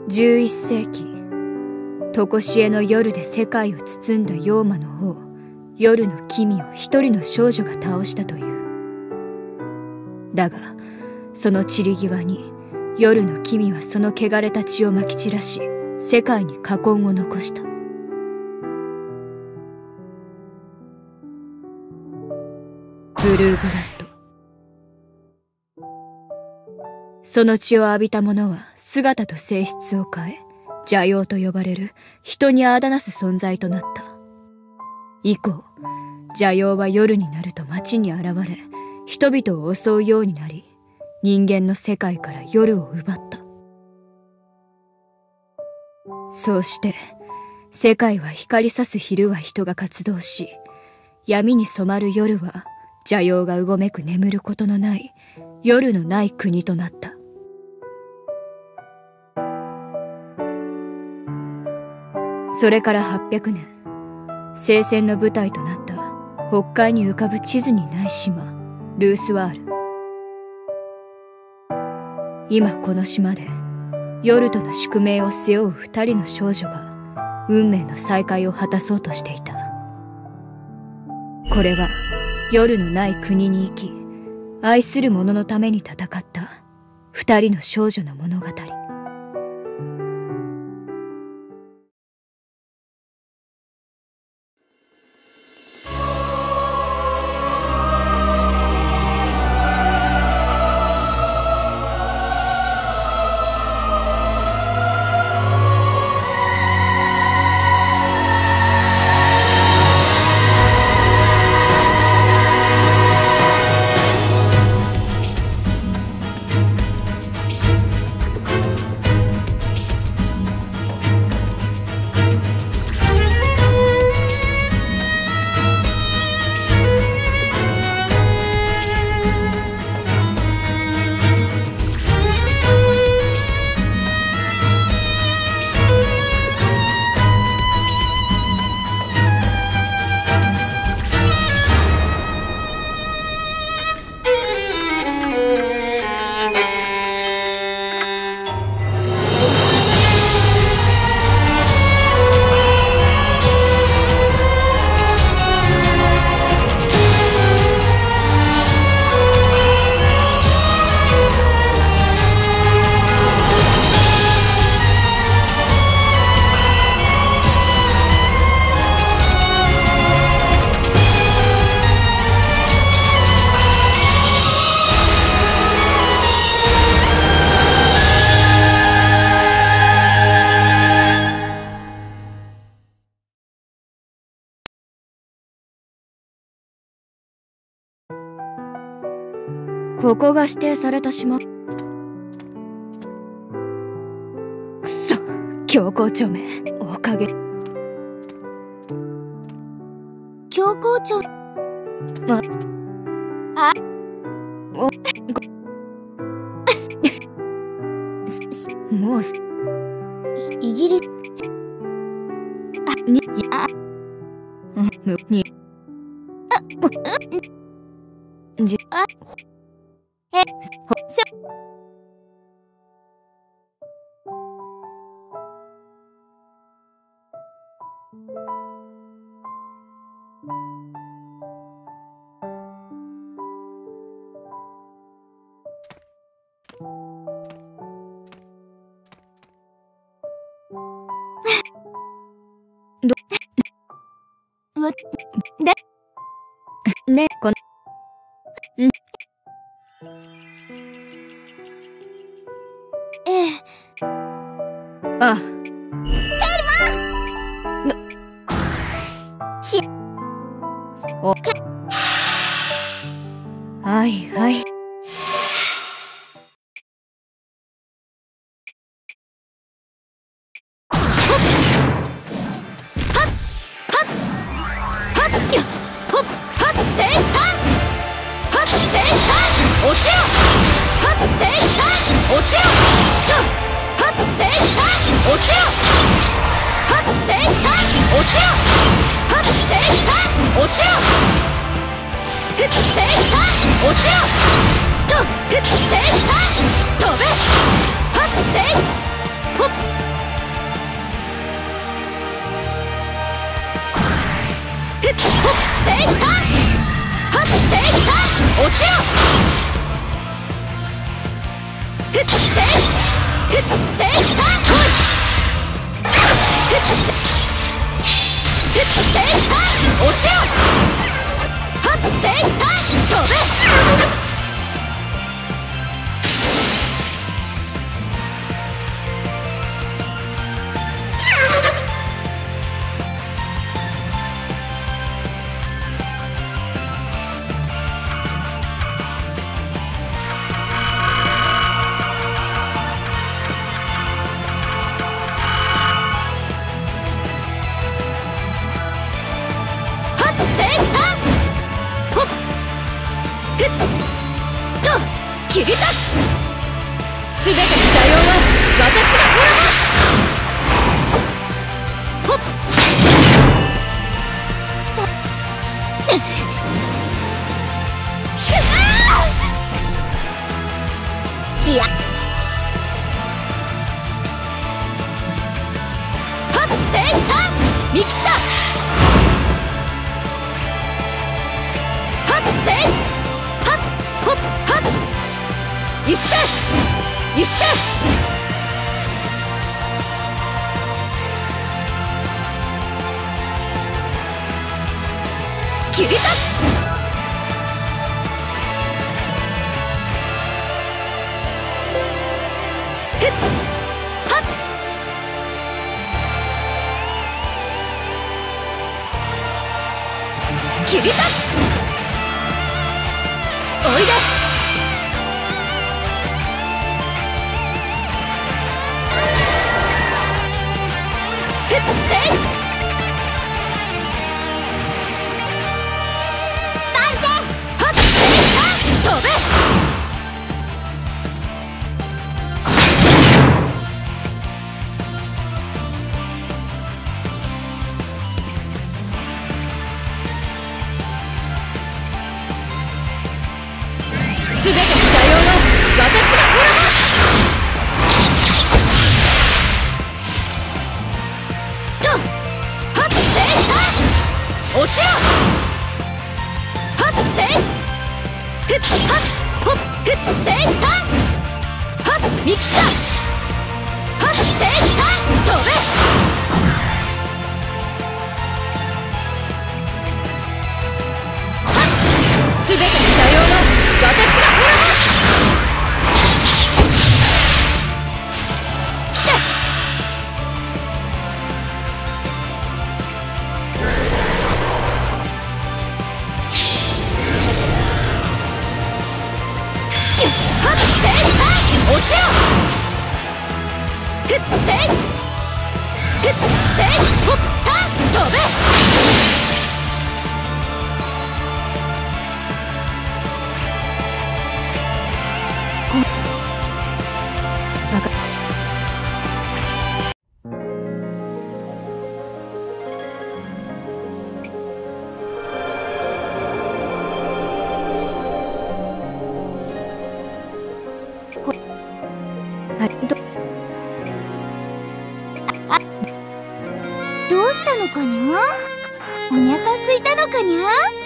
11世紀、常しえの夜で世界を包んだ妖魔の王、夜の君を一人の少女が倒したという。だが、その散り際に、夜の君はその汚れた血をまき散らし、世界に禍根を残した。ブルーブラッド。その血を浴びた者は姿と性質を変え、邪妖と呼ばれる人にあだなす存在となった。以降、邪妖は夜になると街に現れ、人々を襲うようになり、人間の世界から夜を奪った。そうして、世界は光さす昼は人が活動し、闇に染まる夜は邪妖がうごめく眠ることのない夜のない国となった。それから800年、聖戦の舞台となった北海に浮かぶ地図にない島、ルースワール。今この島で、夜との宿命を背負う2人の少女が、運命の再会を果たそうとしていた。これは、夜のない国に生き、愛する者のために戦った2人の少女の物語。ここが指定された島。くそ、強行町め、おかげ。 強行町。 もうイギリスににじね、このあおはいはい。 ほっふっほっテイターはっテイター落ちろふっテイふっテイター来いふっテイター落ちろはっテイター飛べ切り裂くすべての邪妖は私が滅ぼすほっしやはっテイタ見切ったはっテイはっほっはっ一斉一斉切り裂くふっはっ切り裂くおいですべての邪妖は私が滅ぼすとはっテイタ落ちろはっテイふっはっほっふっテイタはっ見切ったはっテイタ飛べすべての邪妖は私が滅ぼす来てはっテイタ落ちろふっテイふっテイほっタ飛べどうしたのかにゃ？お腹空いたのかにゃ？